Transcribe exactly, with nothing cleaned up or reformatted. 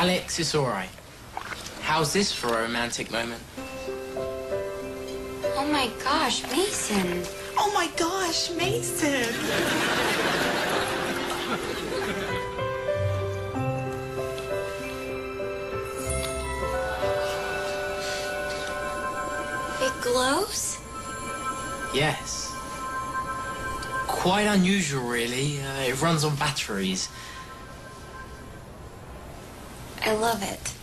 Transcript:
Alex, it's all right. How's this for a romantic moment? Oh my gosh, Mason. Oh my gosh, Mason. It glows? Yes. Quite unusual, really. Uh, it runs on batteries. I love it.